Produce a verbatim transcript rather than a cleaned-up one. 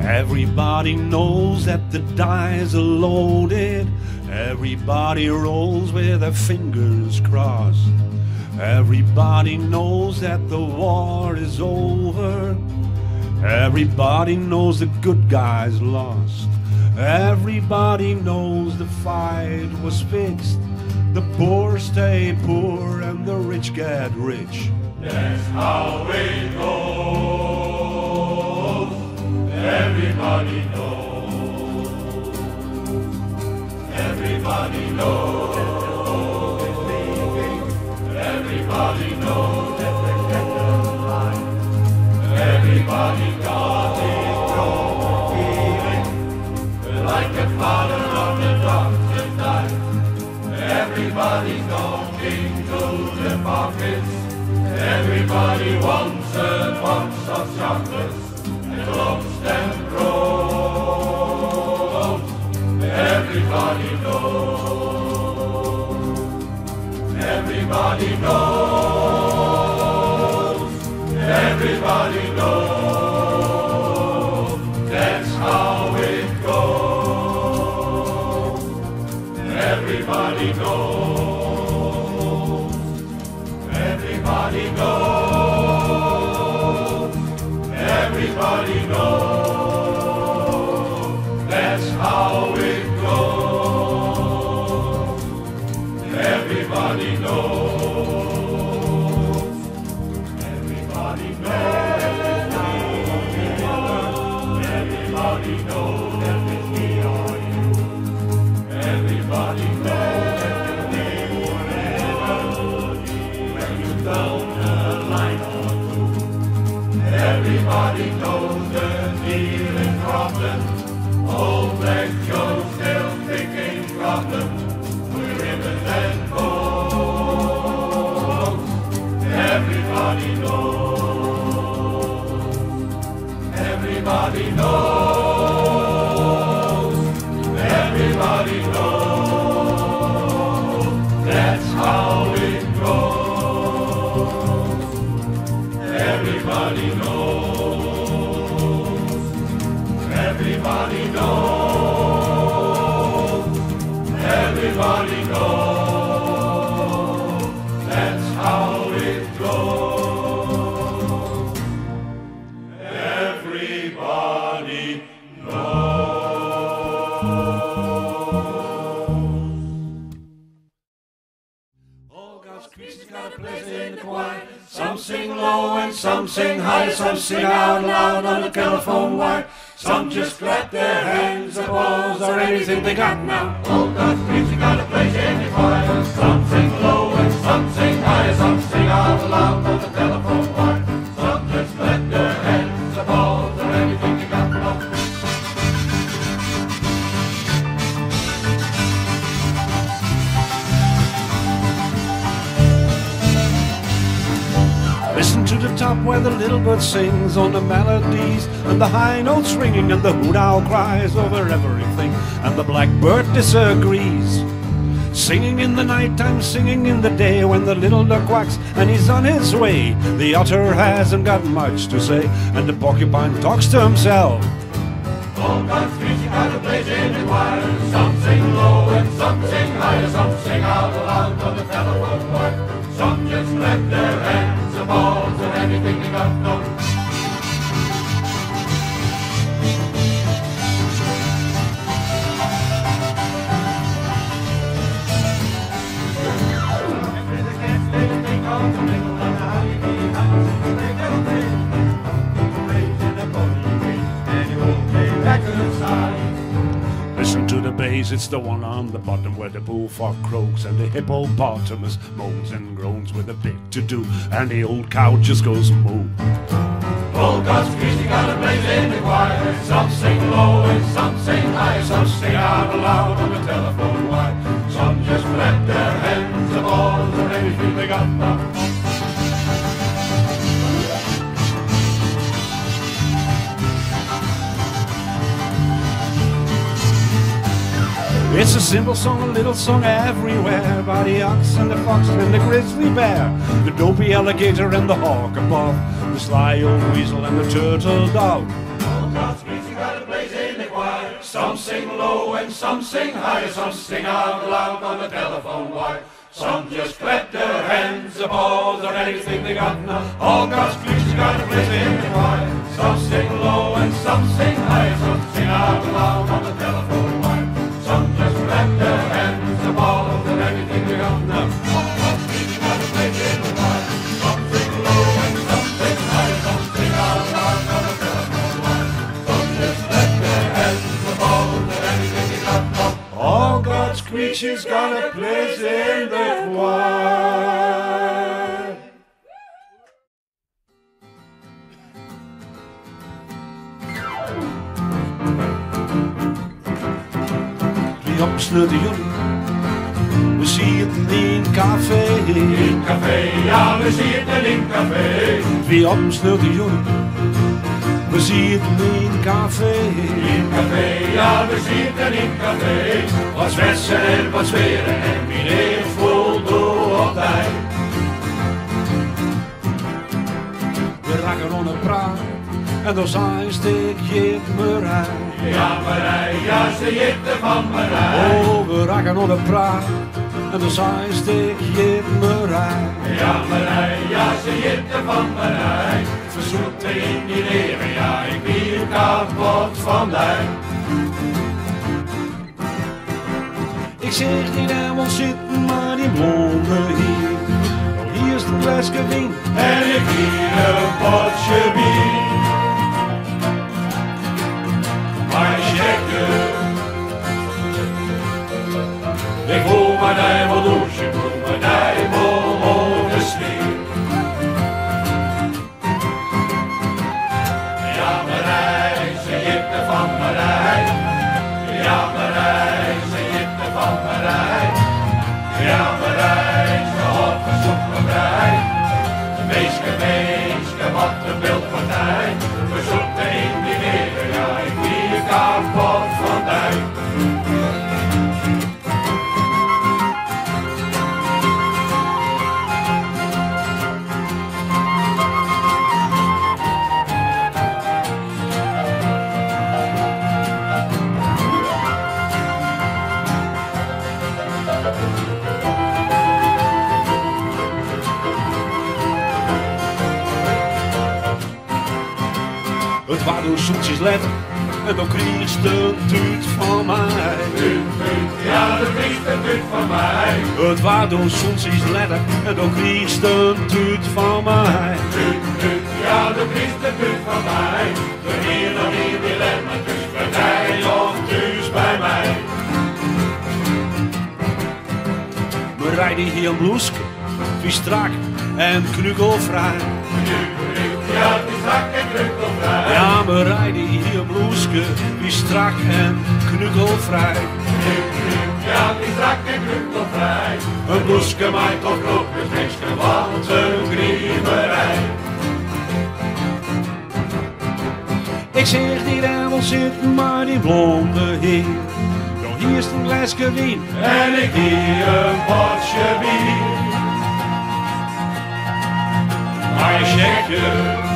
Everybody knows that the dice are loaded. Everybody rolls with their fingers crossed. Everybody knows that the war is over. Everybody knows the good guys lost. Everybody knows the fight was fixed. The poor stay poor and the rich get rich. That's how it goes. Everybody knows. Everybody knows. Everybody knows. Everybody got his own feeling, like the father of the darkest night. Everybody's longing to the pockets. Everybody wants a box of chocolates and loves and rolls. Everybody knows. Everybody knows. Everybody knows. That's how it goes. Everybody knows. Everybody knows. Everybody knows. That's how it goes. Everybody knows. Everybody knows. Everybody knows that it's me or you. Everybody knows that the when you down the line or two. Everybody knows the dealing problem. Old Black Joe still thinking problem. With ribbons and bows. Everybody knows. Everybody knows. Everybody knows. That's how it goes. Everybody knows. Everybody knows. Everybody knows. That's how it goes. Everybody knows. All God's creatures got a place in the choir. Some sing low and some sing high. Some sing out loud on the telephone wire. Some just clap their hands, applause, or anything they got now. All God's creatures got a place in the choir. Some sing low and some sing high. Some sing out loud on the telephone wire. Some just clap their hands, applause, or anything they got now. Listen to the top where the little bird sings on the melodies, and the high notes ringing, and the hoot owl cries over everything, and the blackbird disagrees. Singing in the night time, singing in the day, when the little duck quacks and he's on his way. The otter hasn't got much to say, and the porcupine talks to himself. All God's creatures got a place in the choir. Some sing low and some sing high. Some sing out loud on the telephone wire. Some just clap their hands, applause, and anything they got done. Listen to the bass, it's the one on the bottom where the bullfrog croaks and the hippopotamus moans and groans with a bit to do, and the old cow just goes moo. All God's creatures got a place in the choir. Some sing low and some sing high. Some sing out loud on the telephone wire. Some just clap their hands, applause, or anything they got now. It's a simple song, a little song everywhere, by the ox and the fox and the grizzly bear, the dopey alligator and the hawk above, the sly old weasel and the turtle dove. All God's creatures got a Some sing low and some sing high, some sing out loud on the telephone wire. Some just clap their hands, applause, or anything they got now. All God's creatures got a place in the choir. Some sing low and some sing high, some sing out loud on the telephone wire. Some just clap their hands, applause, or anything they got now. All God's creatures got a place in the choir. Some sing low and some sing high, some sing out loud on the telephone wire. Some just clap their hands, applause, or anything they got now. All God's creatures got a place in the choir. Drie opslutte jongen, we zien het in een café. In café, ja, we zien het in café. Drie opslutte jongen, we zien het in een café. In café, ja, we zien het in café. Wat zwetsen en wat zweren en meneer voldoet altijd. We raken on een praat en dan zijn steek je me rij. Ja, Marij, ja, ze jitte van Marij. Oh, we raken on een praat en dan zijn steek je me rij. Ja, Marij, ja, ze jitte van Marij. Verzoekte in die leren, ja, ik wil kapot van mij. Ik zeg niet helemaal zitten, maar die blonde hier. Oh, hier is de flesje wien En ik hier een potje bier. Maar checken. Ik voel mijn duivel douche, ik voel mijn duivel over sneeuw. Ja, Marij, ze jitte van Marij. Ja, Marij, ze jitte van Marij. Ja, Marij, ze had verzoekt van Marij. Meeske, meeske, wat een wildpartij. We zoeken in die leren, ja, ik wil kapot van mij. Het waren zoetjes letter en dan kreeg ze een tuut van mij. Tuut, tuut, ja, de priester tuut van mij. Het waren zoetjes letter en dan kreeg ze een tuut van mij. Tuut, tuut, ja, de priester tuut van mij. De heer dan hier dilemma, dus partij of thuis bij mij. We rijden hier een bloeske, wie strak en knugelvrij. Ja, die strak en knukkelvrij. Ja, we rijden hier een bloeske, wie strak en knugelvrij. Ja, die strak en knukkelvrij. Een bloeske maakt toch knopjes, niks want een grieverij. Ik zeg niet helemaal zitten, maar die blonde heer. Nou, hier is een glaasje wien En ik hier een potje bier. Maar check je.